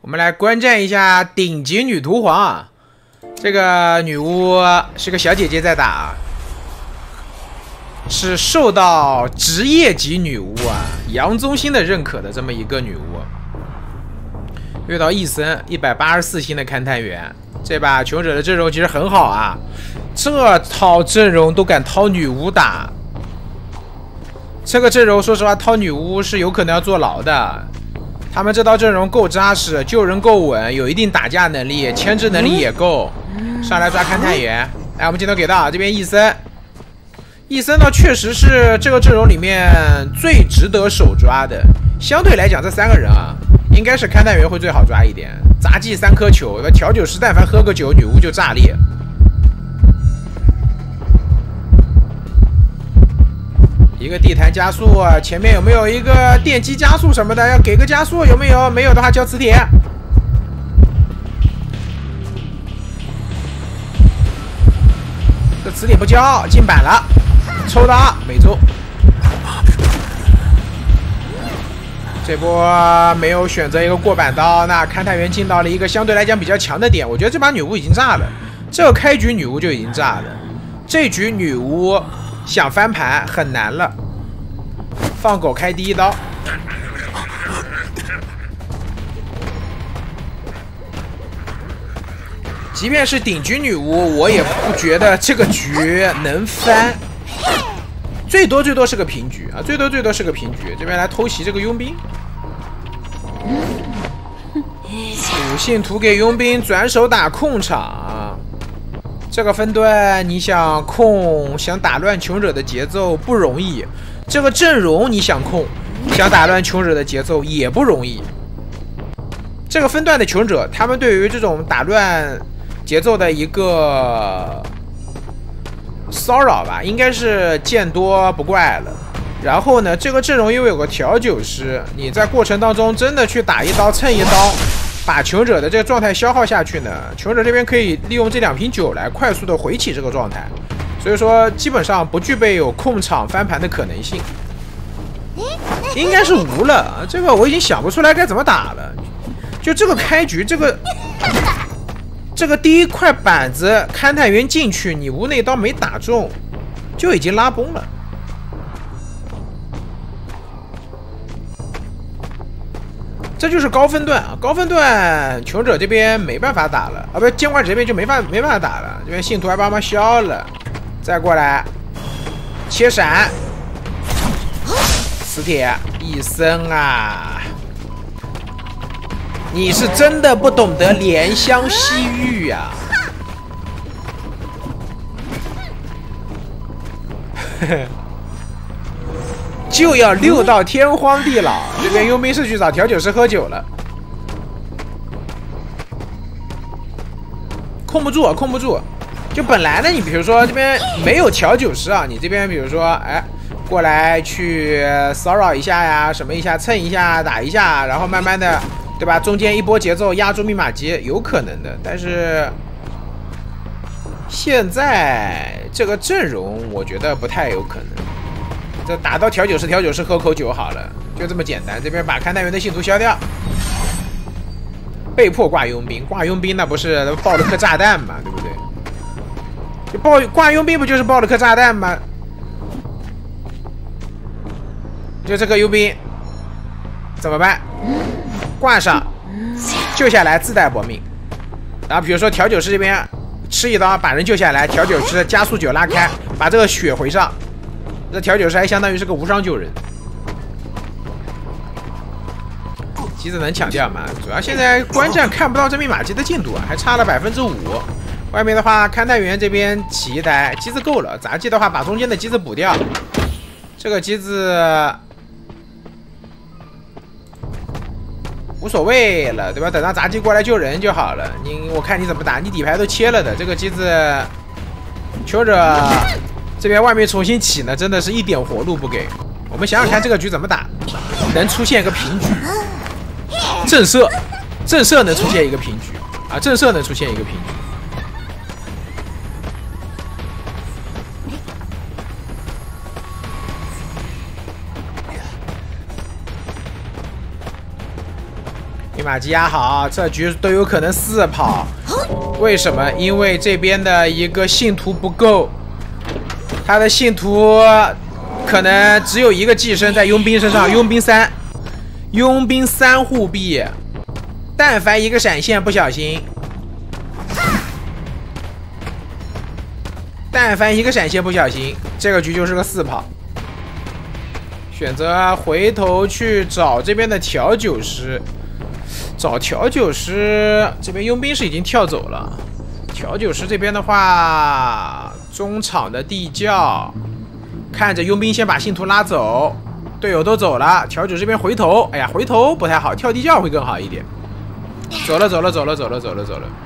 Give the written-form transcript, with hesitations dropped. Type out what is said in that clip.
我们来观战一下顶级女屠皇啊！这个女巫是个小姐姐在打啊，是受到职业级女巫啊杨宗兴的认可的这么一个女巫。遇到异森184星的勘探员，这把穷者的阵容其实很好啊，这套阵容都敢掏女巫打，这个阵容说实话掏女巫是有可能要坐牢的。他们这套阵容够扎实，救人够稳，有一定打架能力，牵制能力也够。上来抓勘探员，来我们镜头给到这边异森，异森呢确实是这个阵容里面最值得手抓的。相对来讲，这3个人啊，应该是勘探员会最好抓一点。杂技3颗球，调酒师但凡喝个酒，女巫就炸裂。一个地毯加速，前面有没有一个电击加速什么的？要给个加速，有没有？没有的话交磁铁。这磁铁不交，进板了，抽到没抽。这波没有选择一个过板刀，那勘探员进到了一个相对来讲比较强的点。我觉得这把女巫已经炸了，这个开局女巫就已经炸了，这局女巫想翻盘很难了。放狗开第一刀，即便是顶级女巫，我也不觉得这个局能翻，最多是个平局啊，最多是个平局。这边来偷袭这个佣兵，属性图给佣兵，转手打控场。这个分段你想控，想打乱穷者的节奏不容易。这个阵容你想控，想打乱穷者的节奏也不容易。这个分段的穷者，他们对于这种打乱节奏的一个骚扰吧，应该是见多不怪了。然后呢，这个阵容因为有个调酒师，你在过程当中真的去打一刀蹭一刀，把穷者的这个状态消耗下去呢，穷者这边可以利用这2瓶酒来快速的回起这个状态。所以说，基本上不具备有控场翻盘的可能性，应该是无了。这个我已经想不出来该怎么打了。就这个开局，这个第一块板子，勘探员进去，你无那刀没打中，就已经拉崩了。这就是高分段啊，高分段穷者这边没办法打了啊，不是监管者这边就没办法打了。这边信徒还帮忙消了。再过来，切闪，磁铁，异森啊，你是真的不懂得怜香惜玉呀！就要溜到天荒地老。这边佣兵是去找调酒师喝酒了，控不住，控不住。就本来呢，你比如说这边没有调酒师啊，你这边比如说，哎，过来去骚扰一下呀，什么一下蹭一下打一下，然后慢慢的，对吧？中间一波节奏压住密码机，有可能的。但是现在这个阵容，我觉得不太有可能。这打到调酒师喝口酒好了，就这么简单。这边把勘探员的信徒消掉，被迫挂佣兵，挂佣兵那不是爆了颗炸弹嘛，对不对？挂佣兵不就是爆了颗炸弹吗？就这个佣兵怎么办？挂上，救下来自带搏命。然后比如说调酒师这边吃一刀把人救下来，调酒师加速9拉开，把这个血回上。这调酒师还相当于是个无伤救人。机子能抢掉吗？主要现在观战看不到这密码机的进度啊，还差了5%。外面的话，勘探员这边起一台机子够了，杂技的话把中间的机子补掉。这个机子无所谓了，对吧？等到杂技过来救人就好了。我看你怎么打，你底牌都切了的。这个机子，求着这边外面重新起呢，真的是一点活路不给。我们想想看这个局怎么打，能出现一个平局。震慑能出现一个平局啊，震慑能出现一个平局。密码积压好，这局都有可能4跑。为什么？因为这边的一个信徒不够，他的信徒可能只有1个寄生在佣兵身上，佣兵3护臂，但凡一个闪现不小心，这个局就是个4跑。选择回头去找这边的调酒师，找调酒师。这边佣兵是已经跳走了。调酒师这边的话，中场的地窖，看着佣兵先把信徒拉走，队友都走了，调酒这边回头，哎呀，回头不太好，跳地窖会更好一点。走了。